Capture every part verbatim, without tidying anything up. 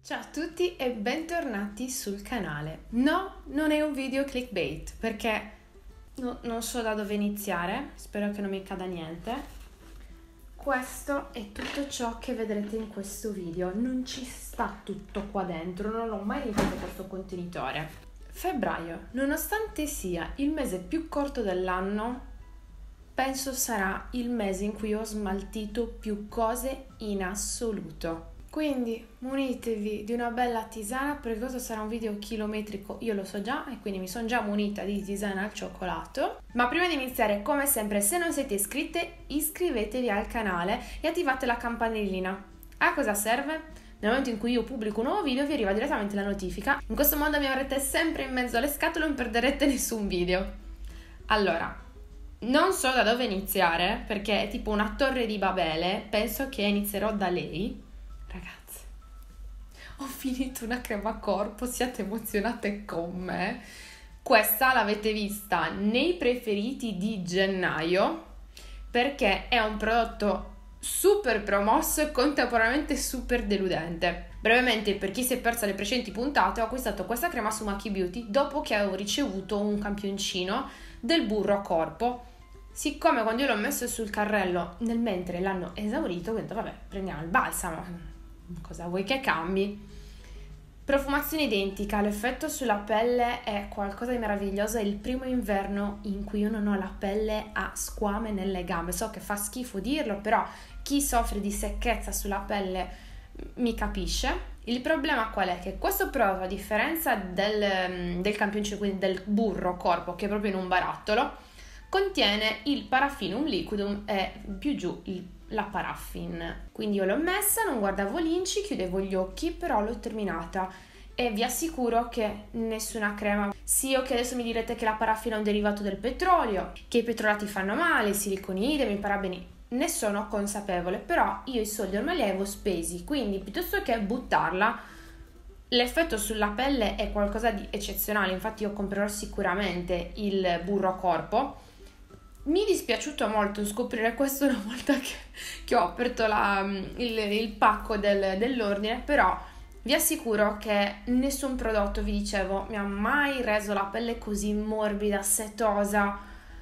Ciao a tutti e bentornati sul canale. No, non è un video clickbait perché no, non so da dove iniziare, spero che non mi cada niente. Questo è tutto ciò che vedrete in questo video, non ci sta tutto qua dentro, non ho mai riempito questo contenitore. Febbraio, nonostante sia il mese più corto dell'anno, penso sarà il mese in cui ho smaltito più cose in assoluto. Quindi munitevi di una bella tisana, perché questo sarà un video chilometrico, io lo so già, e quindi mi sono già munita di tisana al cioccolato. Ma prima di iniziare, come sempre, se non siete iscritte, iscrivetevi al canale e attivate la campanellina. A cosa serve? Nel momento in cui io pubblico un nuovo video vi arriva direttamente la notifica. In questo modo mi avrete sempre in mezzo alle scatole e non perderete nessun video. Allora, non so da dove iniziare, perché è tipo una torre di Babele, penso che inizierò da lei. Ragazze, ho finito una crema corpo, siate emozionate con me. Questa l'avete vista nei preferiti di gennaio perché è un prodotto super promosso e contemporaneamente super deludente. Brevemente, per chi si è persa le precedenti puntate, ho acquistato questa crema su Maki Beauty dopo che avevo ricevuto un campioncino del burro a corpo. Siccome quando io l'ho messo sul carrello nel mentre l'hanno esaurito, ho detto vabbè, prendiamo il balsamo, cosa vuoi che cambi? Profumazione identica, l'effetto sulla pelle è qualcosa di meraviglioso, è il primo inverno in cui io non ho la pelle a squame nelle gambe. So che fa schifo dirlo, però chi soffre di secchezza sulla pelle mi capisce. Il problema qual è? Che questo prodotto, a differenza del, del campioncino, quindi del burro corpo, che è proprio in un barattolo, contiene il paraffinum liquidum e più giù il la paraffin. Quindi io l'ho messa, non guardavo l'inci, chiudevo gli occhi, però l'ho terminata e vi assicuro che nessuna crema, sì, ok, adesso mi direte che la paraffina è un derivato del petrolio, che i petrolati fanno male, i siliconidemi, i parabeni, ne sono consapevole, però io i soldi ormai li avevo spesi, quindi piuttosto che buttarla, l'effetto sulla pelle è qualcosa di eccezionale. Infatti io comprerò sicuramente il burro a corpo. Mi è dispiaciuto molto scoprire questo una volta che, che ho aperto la, il, il pacco del, dell'ordine, però vi assicuro che nessun prodotto, vi dicevo, mi ha mai reso la pelle così morbida, setosa,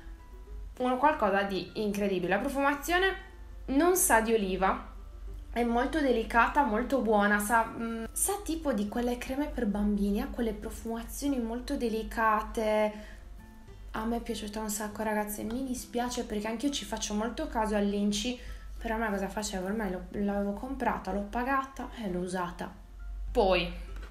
un qualcosa di incredibile. La profumazione non sa di oliva, è molto delicata, molto buona, sa, mh, sa tipo di quelle creme per bambini, ha quelle profumazioni molto delicate. A me è piaciuta un sacco, ragazze, mi dispiace perché anche io ci faccio molto caso all'inci, però a me cosa facevo? Ormai lo, l'avevo comprata, l'ho pagata e l'ho usata. Poi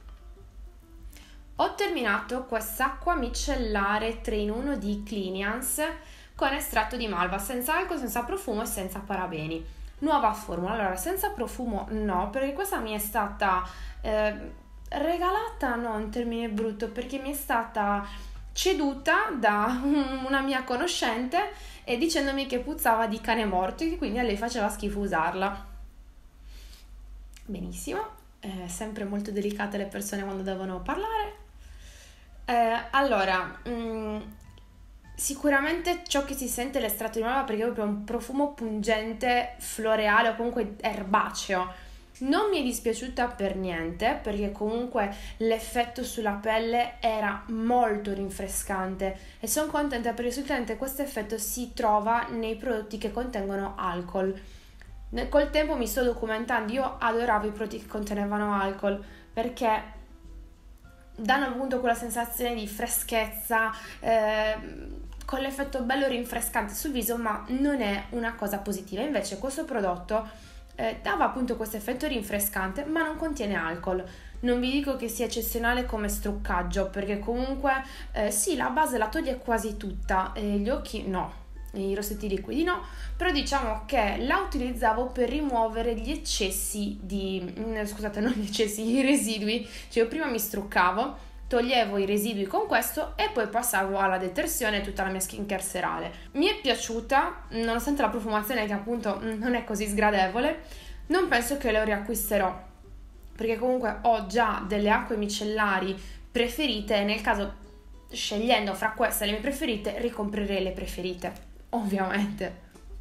ho terminato quest'acqua micellare tre in uno di Cliniance con estratto di malva, senza alcol, senza profumo e senza parabeni. Nuova formula. Allora, senza profumo no, perché questa mi è stata eh, regalata, no, un termine brutto, perché mi è stata ceduta da una mia conoscente e dicendomi che puzzava di cane morto e che quindi a lei faceva schifo usarla. Benissimo, eh, sempre molto delicate le persone quando devono parlare. Eh, allora, mh, sicuramente ciò che si sente è l'estratto di malva, perché è proprio un profumo pungente, floreale o comunque erbaceo. Non mi è dispiaciuta per niente, perché comunque l'effetto sulla pelle era molto rinfrescante e sono contenta perché solitamente questo effetto si trova nei prodotti che contengono alcol. Col tempo mi sto documentando, io adoravo i prodotti che contenevano alcol perché danno appunto quella sensazione di freschezza, eh, con l'effetto bello rinfrescante sul viso, ma non è una cosa positiva. Invece questo prodotto Eh, dava appunto questo effetto rinfrescante, ma non contiene alcol. Non vi dico che sia eccezionale come struccaggio, perché comunque eh, sì, la base la toglie quasi tutta, eh, gli occhi no, i rossetti liquidi no, però diciamo che la utilizzavo per rimuovere gli eccessi di, mm, scusate, non gli eccessi, i residui. Cioè io prima mi struccavo, toglievo i residui con questo e poi passavo alla detersione e tutta la mia skincare serale. Mi è piaciuta, nonostante la profumazione che appunto non è così sgradevole. Non penso che lo riacquisterò, perché comunque ho già delle acque micellari preferite e nel caso, scegliendo fra queste le mie preferite, ricomprerei le preferite, ovviamente.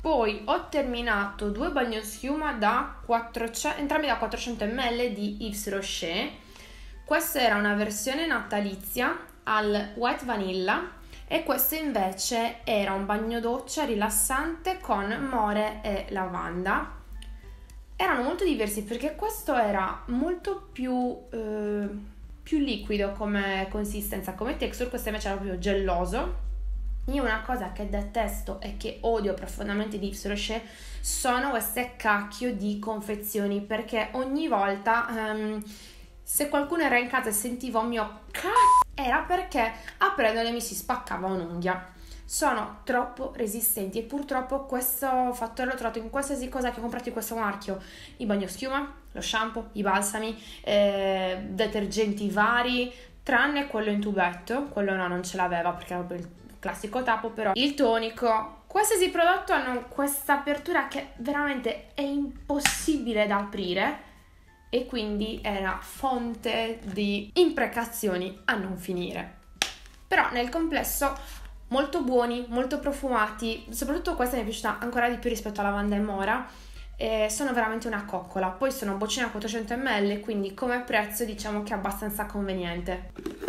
Poi ho terminato due bagnoschiuma da quattrocento, entrambi da quattrocento millilitri di Yves Rocher. Questa era una versione natalizia al white vanilla e questo invece era un bagno doccia rilassante con more e lavanda. Erano molto diversi perché questo era molto più, eh, più liquido come consistenza, come texture, questo invece era proprio gelloso. Io una cosa che detesto e che odio profondamente di Yves Rocher sono queste cacchio di confezioni, perché ogni volta um, se qualcuno era in casa e sentiva un mio cazzo era perché aprendole mi si spaccava un'unghia. Sono troppo resistenti e purtroppo questo fattore l'ho trovato in qualsiasi cosa che ho comprato di questo marchio: i bagnoschiuma, lo shampoo, i balsami, eh, detergenti vari, tranne quello in tubetto, quello no, non ce l'aveva perché era proprio il classico tappo, però il tonico, qualsiasi prodotto hanno questa apertura che veramente è impossibile da aprire e quindi era fonte di imprecazioni a non finire. Però nel complesso molto buoni, molto profumati, soprattutto questa mi è piaciuta ancora di più rispetto a lavanda e mora, e sono veramente una coccola. Poi sono boccine a quattrocento millilitri, quindi come prezzo diciamo che è abbastanza conveniente.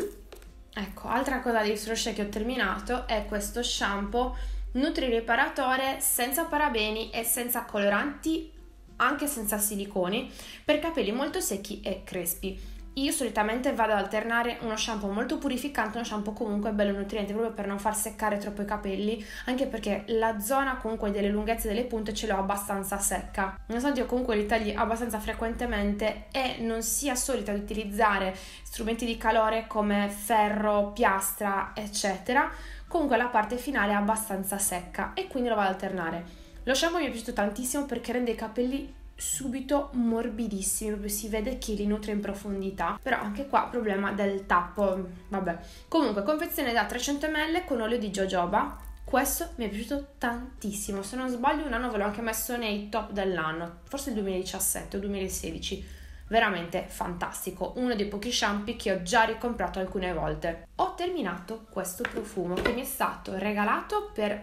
Ecco, altra cosa di Yves Rocher che ho terminato è questo shampoo nutri-riparatore senza parabeni e senza coloranti, anche senza siliconi, per capelli molto secchi e crespi. Io solitamente vado ad alternare uno shampoo molto purificante, uno shampoo comunque bello nutriente, proprio per non far seccare troppo i capelli, anche perché la zona comunque delle lunghezze delle punte ce l'ho abbastanza secca. Nonostante io comunque li tagli abbastanza frequentemente e non sia solita di utilizzare strumenti di calore come ferro, piastra, eccetera, comunque la parte finale è abbastanza secca e quindi lo vado ad alternare. Lo shampoo mi è piaciuto tantissimo perché rende i capelli subito morbidissimi, proprio si vede che li nutre in profondità. Però anche qua problema del tappo, vabbè. Comunque confezione da trecento millilitri con olio di jojoba. Questo mi è piaciuto tantissimo, se non sbaglio un anno ve l'ho anche messo nei top dell'anno, forse il duemiladiciassette o duemilasedici. Veramente fantastico, uno dei pochi shampoo che ho già ricomprato alcune volte. Ho terminato questo profumo che mi è stato regalato per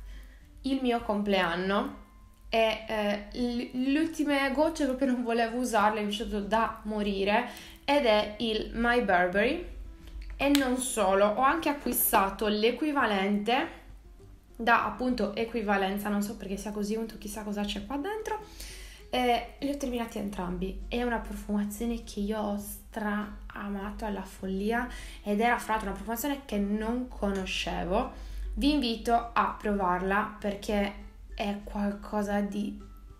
il mio compleanno e eh, le ultime gocce proprio non volevo usarle, mi è piaciuto da morire, ed è il My Burberry. E non solo, ho anche acquistato l'equivalente da appunto equivalenza, non so perché sia così unto, chissà cosa c'è qua dentro, e li ho terminati entrambi. È una profumazione che io ho stra amato alla follia ed era fra l'altro una profumazione che non conoscevo. Vi invito a provarla perché è qualcosa di...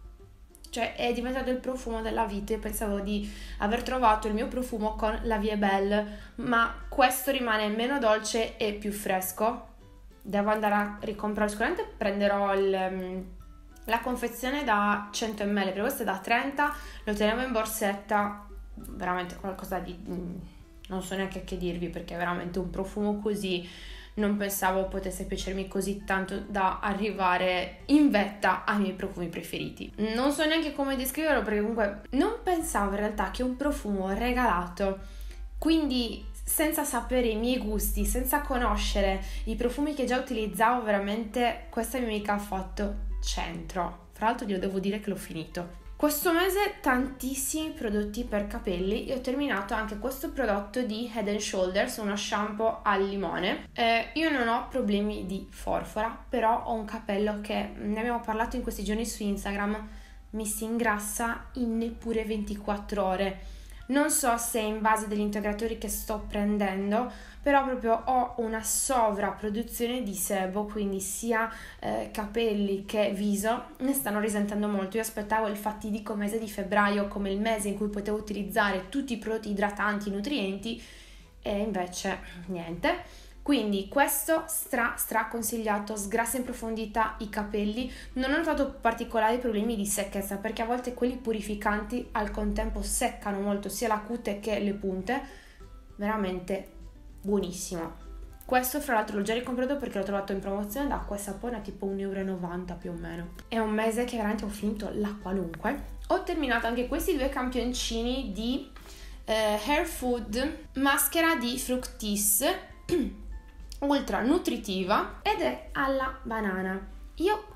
cioè è diventato il profumo della vita. Io pensavo di aver trovato il mio profumo con la Vie Belle, ma questo rimane meno dolce e più fresco. Devo andare a ricomprare, sicuramente prenderò il, la confezione da cento millilitri, perché questo è da trenta, lo teniamo in borsetta, veramente qualcosa di... non so neanche che dirvi, perché è veramente un profumo così... non pensavo potesse piacermi così tanto da arrivare in vetta ai miei profumi preferiti. Non so neanche come descriverlo, perché comunque non pensavo in realtà che un profumo regalato, quindi senza sapere i miei gusti, senza conoscere i profumi che già utilizzavo, veramente questa mia amica ha fatto centro. Fra l'altro io devo dire che l'ho finito. Questo mese tantissimi prodotti per capelli e ho terminato anche questo prodotto di Head and Shoulders, uno shampoo al limone. Eh, io non ho problemi di forfora, però ho un capello che, ne abbiamo parlato in questi giorni su Instagram, mi si ingrassa in neppure ventiquattro ore. Non so se è in base degli integratori che sto prendendo, però proprio ho una sovrapproduzione di sebo, quindi sia eh, capelli che viso ne stanno risentendo molto. Io aspettavo il fatidico mese di febbraio come il mese in cui potevo utilizzare tutti i prodotti idratanti, nutrienti, e invece niente. Quindi questo stra stra consigliato, sgrassa in profondità i capelli. Non ho notato particolari problemi di secchezza, perché a volte quelli purificanti al contempo seccano molto sia la cute che le punte. Veramente buonissimo. Questo fra l'altro l'ho già ricomprato perché l'ho trovato in promozione da acqua e sapone tipo un euro e novanta più o meno. È un mese che veramente ho finito la qualunque. Ho terminato anche questi due campioncini di eh, Hair Food maschera di Fructis ultra nutritiva ed è alla banana. Io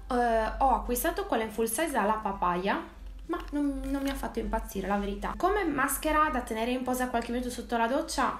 eh, ho acquistato quella in full size alla papaya, ma non, non mi ha fatto impazzire, la verità. Come maschera da tenere in posa qualche minuto sotto la doccia,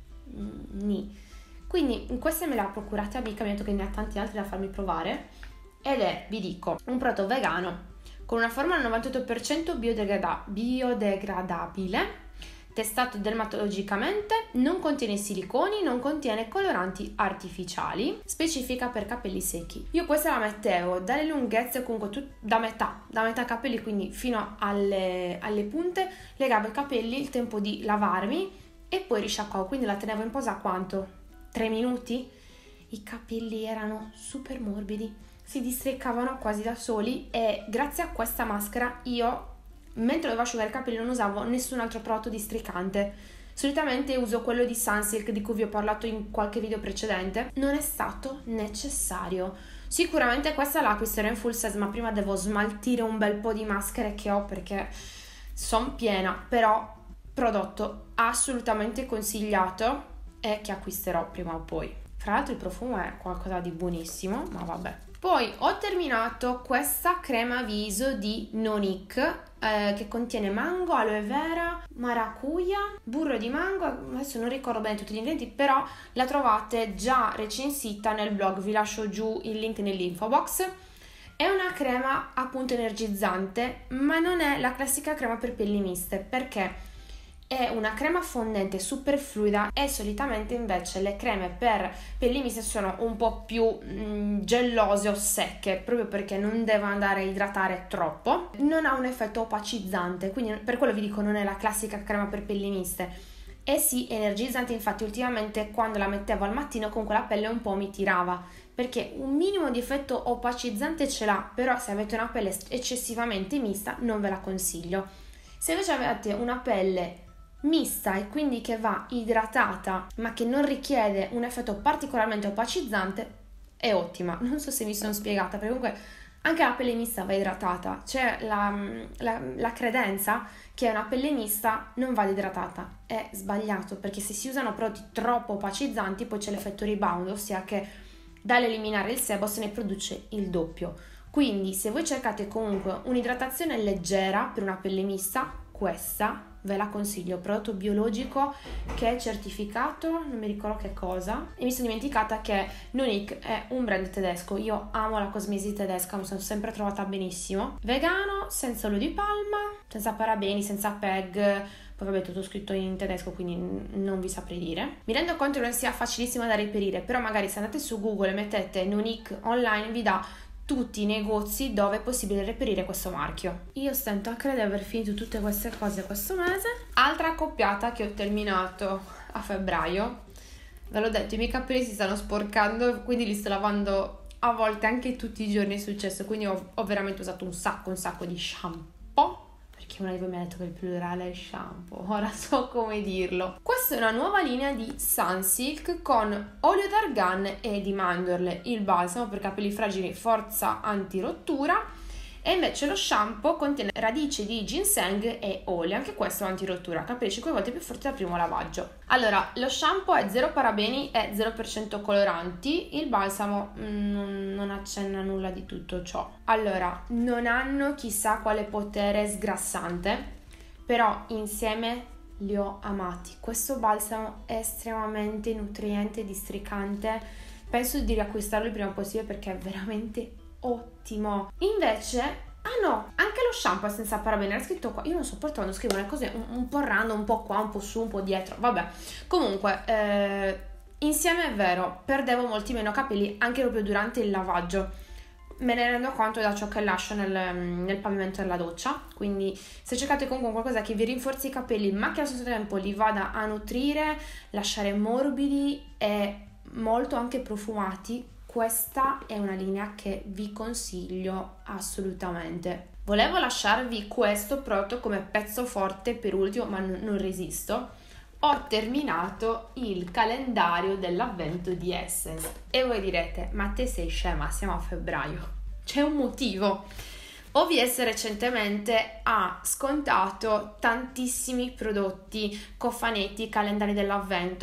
mm, ni. Quindi questa me l'ha procurata amica, mi ha detto che ne ha tanti altri da farmi provare, ed è, vi dico, un prodotto vegano con una formula al novantotto per cento biodegrada- biodegradabile, testato dermatologicamente, non contiene siliconi, non contiene coloranti artificiali, specifica per capelli secchi. Io questa la mettevo dalle lunghezze, comunque tut- da metà, da metà capelli, quindi fino alle, alle punte, legavo i capelli, il tempo di lavarmi e poi risciacquavo, quindi la tenevo in posa quanto? tre minuti? I capelli erano super morbidi, si distreccavano quasi da soli e grazie a questa maschera io, mentre dovevo asciugare i capelli, non usavo nessun altro prodotto districante. Solitamente uso quello di Sunsilk di cui vi ho parlato in qualche video precedente. Non è stato necessario. Sicuramente questa la acquisterò in full size, ma prima devo smaltire un bel po' di maschere che ho perché sono piena. Però prodotto assolutamente consigliato e che acquisterò prima o poi. Fra l'altro il profumo è qualcosa di buonissimo, ma vabbè. Poi ho terminato questa crema viso di Nonic eh, che contiene mango, aloe vera, maracuja, burro di mango, adesso non ricordo bene tutti gli ingredienti, però la trovate già recensita nel blog, vi lascio giù il link nell'info box. È una crema appunto energizzante, ma non è la classica crema per pelli miste, perché è una crema fondente super fluida e solitamente invece le creme per pelli miste sono un po' più mm, gellose o secche, proprio perché non deve andare a idratare troppo. Non ha un effetto opacizzante, quindi per quello vi dico non è la classica crema per pelli miste. È sì energizzante, infatti ultimamente quando la mettevo al mattino comunque la pelle un po' mi tirava, perché un minimo di effetto opacizzante ce l'ha, però se avete una pelle eccessivamente mista non ve la consiglio. Se invece avete una pelle mista e quindi che va idratata ma che non richiede un effetto particolarmente opacizzante, è ottima. Non so se mi sono spiegata, perché comunque anche la pelle mista va idratata. C'è la, la, la credenza che una pelle mista non va idratata. È sbagliato, perché se si usano prodotti troppo opacizzanti poi c'è l'effetto rebound, ossia che dall'eliminare il sebo se ne produce il doppio. Quindi se voi cercate comunque un'idratazione leggera per una pelle mista, questa ve la consiglio, prodotto biologico che è certificato, non mi ricordo che cosa, e mi sono dimenticata che Nonic è un brand tedesco. Io amo la cosmesi tedesca, mi sono sempre trovata benissimo. Vegano, senza olio di palma, senza parabeni, senza P E G, poi vabbè tutto scritto in tedesco quindi non vi saprei dire. Mi rendo conto che non sia facilissimo da reperire, però magari se andate su Google e mettete Nonic online vi dà tutti i negozi dove è possibile reperire questo marchio. Io stento a credere di aver finito tutte queste cose questo mese. Altra accoppiata che ho terminato a febbraio. Ve l'ho detto, i miei capelli si stanno sporcando, quindi li sto lavando a volte anche tutti i giorni, è successo, quindi ho, ho veramente usato un sacco un sacco di shampoo, perché una di voi mi ha detto che il plurale è shampoo, ora so come dirlo. Questa è una nuova linea di Sunsilk con olio d'argan e di mandorle, il balsamo per capelli fragili forza antirottura, e invece lo shampoo contiene radice di ginseng e olio, anche questo è antirottura, capelli cinque volte più forti al primo lavaggio. Allora, lo shampoo è zero parabeni e zero per cento coloranti, il balsamo mm, non accenna nulla di tutto ciò. Allora, non hanno chissà quale potere sgrassante, però insieme li ho amati. Questo balsamo è estremamente nutriente e districante, penso di riacquistarlo il prima possibile perché è veramente ottimo. Invece, ah no, anche lo shampoo è senza parabeni, era scritto qua, io non sopporto quando scrivono le cose un, un po' random, un po' qua, un po' su, un po' dietro, vabbè. Comunque, eh, insieme è vero, perdevo molti meno capelli anche proprio durante il lavaggio. Me ne rendo conto da ciò che lascio nel, nel pavimento della doccia, quindi se cercate comunque qualcosa che vi rinforzi i capelli ma che allo stesso tempo li vada a nutrire, lasciare morbidi e molto anche profumati, questa è una linea che vi consiglio assolutamente. Volevo lasciarvi questo prodotto come pezzo forte per ultimo, ma n- non resisto. Ho terminato il calendario dell'avvento di Essence e voi direte, ma te sei scema, siamo a febbraio. C'è un motivo. O V S recentemente ha scontato tantissimi prodotti, cofanetti, calendari dell'avvento,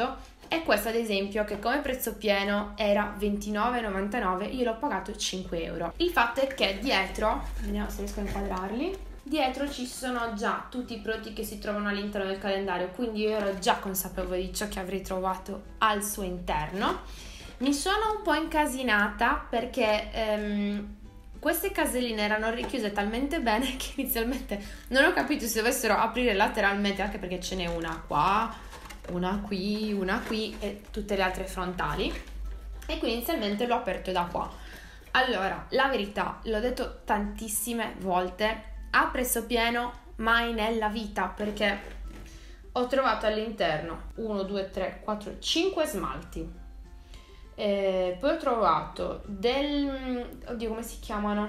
E questo ad esempio, che come prezzo pieno era ventinove e novantanove, io l'ho pagato cinque euro. Il fatto è che dietro, vediamo se riesco a inquadrarli, dietro ci sono già tutti i prodotti che si trovano all'interno del calendario, quindi io ero già consapevole di ciò che avrei trovato al suo interno. Mi sono un po' incasinata perché ehm, queste caselline erano richiuse talmente bene che inizialmente non ho capito se dovessero aprire lateralmente, anche perché ce n'è una qua, una qui, una qui e tutte le altre frontali, e quindi inizialmente l'ho aperto da qua. Allora, la verità, l'ho detto tantissime volte, a prezzo pieno mai nella vita, perché ho trovato all'interno uno, due, tre, quattro, cinque smalti, eh, poi ho trovato del, oddio come si chiamano,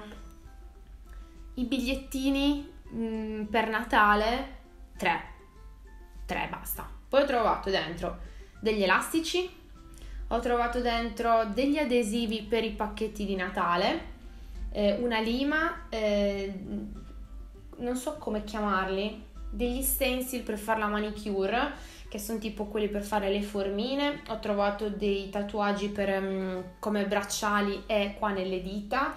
i bigliettini mh, per Natale, tre, tre basta. Poi ho trovato dentro degli elastici, ho trovato dentro degli adesivi per i pacchetti di Natale, eh, una lima, eh, non so come chiamarli, degli stencil per fare la manicure, che sono tipo quelli per fare le formine. Ho trovato dei tatuaggi per um, come bracciali e qua nelle dita.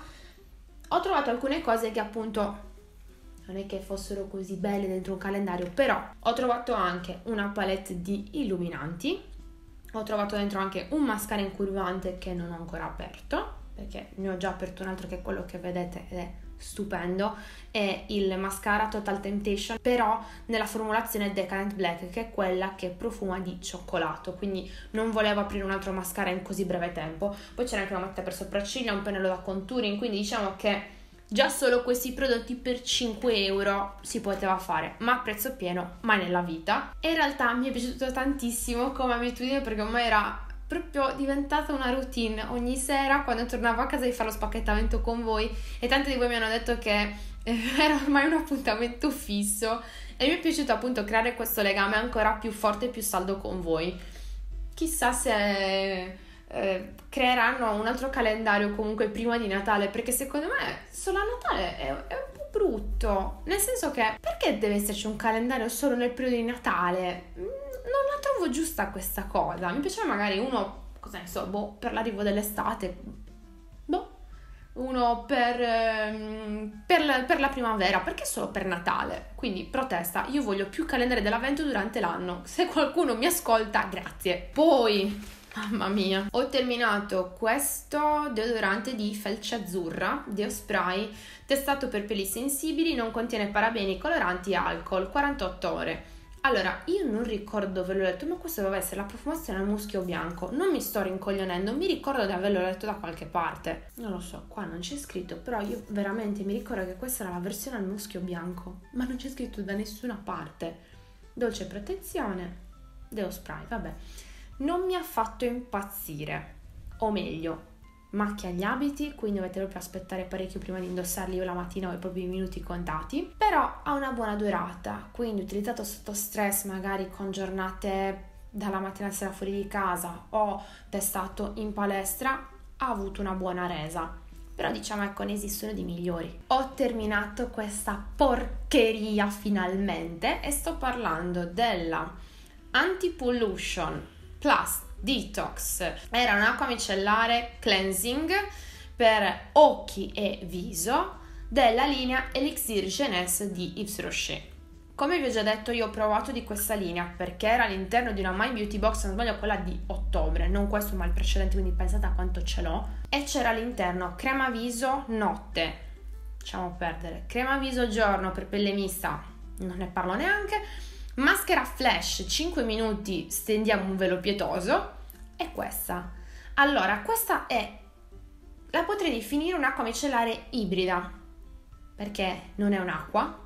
Ho trovato alcune cose che appunto non è che fossero così belle dentro un calendario, però ho trovato anche una palette di illuminanti, ho trovato dentro anche un mascara incurvante che non ho ancora aperto, perché ne ho già aperto un altro che è quello che vedete ed è stupendo, è il mascara Total Temptation, però nella formulazione Decadent Black, che è quella che profuma di cioccolato, quindi non volevo aprire un altro mascara in così breve tempo. Poi c'era anche una matita per sopracciglia, un pennello da contouring, quindi diciamo che già solo questi prodotti per cinque euro si poteva fare, ma a prezzo pieno mai nella vita. E in realtà mi è piaciuto tantissimo come abitudine, perché ormai era proprio diventata una routine ogni sera quando tornavo a casa di fare lo spacchettamento con voi, e tanti di voi mi hanno detto che era ormai un appuntamento fisso, e mi è piaciuto appunto creare questo legame ancora più forte e più saldo con voi. Chissà se eh, creeranno un altro calendario comunque prima di Natale, perché secondo me solo a Natale è, è un po' brutto, nel senso che perché deve esserci un calendario solo nel periodo di Natale? Non la trovo giusta questa cosa. Mi piaceva magari uno, cosa ne so, boh, per l'arrivo dell'estate, boh, uno per, ehm, per, la, per la primavera, perché solo per Natale? Quindi protesta, io voglio più calendari dell'avvento durante l'anno. Se qualcuno mi ascolta, grazie. Poi, mamma mia, ho terminato questo deodorante di felce azzurra, Deo Spray, testato per peli sensibili, non contiene parabeni, coloranti e alcol, quarantotto ore. Allora, io non ricordo, ve l'ho letto, ma questo doveva essere la profumazione al muschio bianco. Non mi sto rincoglionendo, mi ricordo di averlo letto da qualche parte. Non lo so, qua non c'è scritto, però io veramente mi ricordo che questa era la versione al muschio bianco, ma non c'è scritto da nessuna parte. Dolce protezione, Deo Spray, vabbè. Non mi ha fatto impazzire, o meglio, macchia gli abiti, quindi dovete proprio aspettare parecchio prima di indossarli. Io la mattina ho proprio i minuti contati, però ha una buona durata, quindi utilizzato sotto stress, magari con giornate dalla mattina alla sera fuori di casa o testato in palestra, ha avuto una buona resa. Però diciamo, ecco, ne esistono di migliori. Ho terminato questa porcheria finalmente e sto parlando della Anti-Pollution Plus Detox. Era un'acqua micellare cleansing per occhi e viso della linea Elixir Jeunesse di Yves Rocher. Come vi ho già detto, io ho provato di questa linea perché era all'interno di una My Beauty Box, se non sbaglio quella di ottobre, non questo ma il precedente, quindi pensate a quanto ce l'ho. E c'era all'interno crema viso notte, lasciamo perdere, crema viso giorno per pelle mista, non ne parlo neanche, maschera flash cinque minuti stendiamo un velo pietoso, e questa. Allora, questa è, la potrei definire un'acqua micellare ibrida, perché non è un'acqua,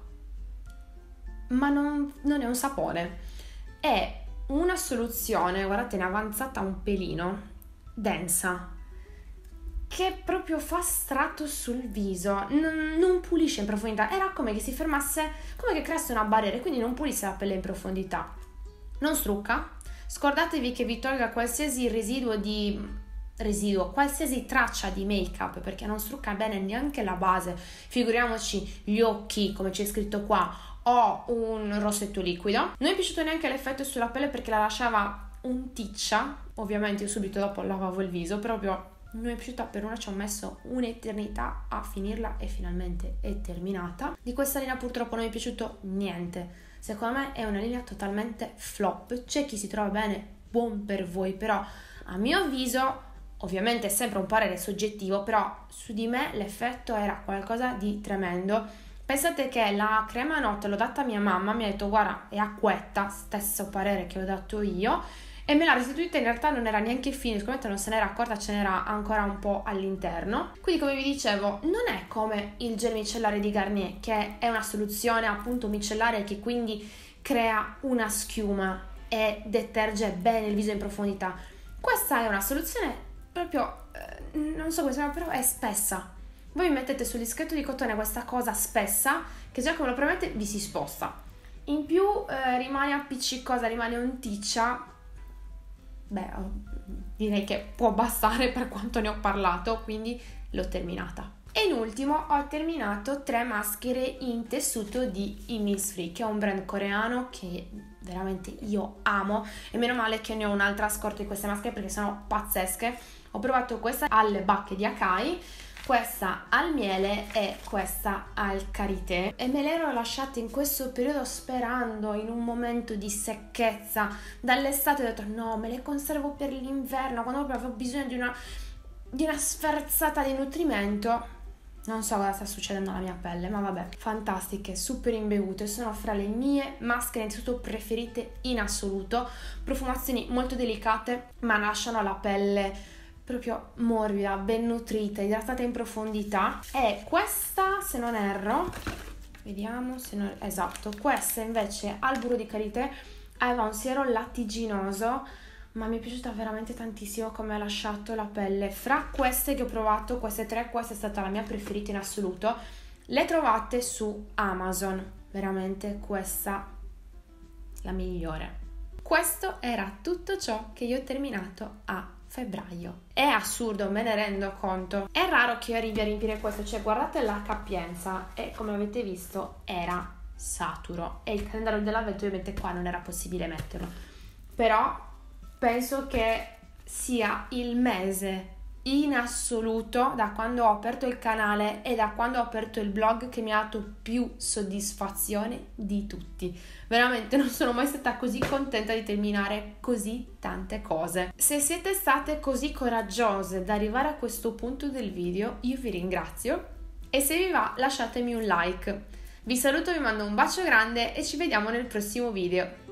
ma non, non è un sapone. È una soluzione, guardate, ne è avanzata un pelino, densa, che proprio fa strato sul viso, non, non pulisce in profondità. Era come che si fermasse, come che creasse una barriera, quindi non pulisse la pelle in profondità. Non strucca. Scordatevi che vi tolga qualsiasi residuo di residuo, qualsiasi traccia di make up, perché non strucca bene neanche la base, figuriamoci gli occhi, come c'è scritto qua, o un rossetto liquido. Non mi è piaciuto neanche l'effetto sulla pelle perché la lasciava unticcia, ovviamente io subito dopo lavavo il viso, proprio non mi è piaciuta per una, ci ho messo un'eternità a finirla e finalmente è terminata. Di questa linea purtroppo non mi è piaciuto niente, secondo me è una linea totalmente flop. C'è chi si trova bene, buon per voi, però a mio avviso, ovviamente è sempre un parere soggettivo, però su di me l'effetto era qualcosa di tremendo. Pensate che la crema notte l'ho data a mia mamma, mi ha detto guarda è acquetta, stesso parere che ho dato io, e me l'ha restituita, in realtà non era neanche fine, sicuramente non se n'era accorta, ce n'era ancora un po' all'interno. Quindi come vi dicevo, non è come il gel micellare di Garnier, che è una soluzione appunto micellare che quindi crea una schiuma e deterge bene il viso in profondità. Questa è una soluzione proprio, eh, non so come si chiama, però è spessa. Voi mettete sul dischetto di cotone questa cosa spessa che già come lo premete vi si sposta. In più eh, rimane appiccicosa, rimane unticcia. Beh, direi che può bastare per quanto ne ho parlato, quindi l'ho terminata. E in ultimo ho terminato tre maschere in tessuto di Innisfree, che è un brand coreano che veramente io amo, e meno male che ne ho un'altra scorta di queste maschere perché sono pazzesche. Ho provato questa alle bacche di Akai, questa al miele e questa al karité, e me le ero lasciate in questo periodo sperando in un momento di secchezza. Dall'estate ho detto no, me le conservo per l'inverno, quando proprio avevo bisogno di una, di una sferzata di nutrimento. Non so cosa sta succedendo alla mia pelle, ma vabbè, fantastiche, super imbevute, sono fra le mie maschere in tessuto preferite in assoluto, profumazioni molto delicate ma lasciano la pelle proprio morbida, ben nutrita, idratata in profondità. E questa, se non erro, vediamo se non... esatto, questa invece al burro di karité aveva un siero lattiginoso, ma mi è piaciuta veramente tantissimo come ha lasciato la pelle. Fra queste che ho provato, queste tre, questa è stata la mia preferita in assoluto. Le trovate su Amazon, veramente questa la migliore. Questo era tutto ciò che io ho terminato a febbraio. È assurdo, me ne rendo conto. È raro che io arrivi a riempire questo, cioè guardate la capienza e come avete visto era saturo, e il calendario dell'avvento ovviamente qua non era possibile metterlo, però penso che sia il mese in assoluto da quando ho aperto il canale e da quando ho aperto il blog che mi ha dato più soddisfazione di tutti. Veramente non sono mai stata così contenta di terminare così tante cose. Se siete state così coraggiose da arrivare a questo punto del video, io vi ringrazio, e se vi va lasciatemi un like. Vi saluto, vi mando un bacio grande e ci vediamo nel prossimo video.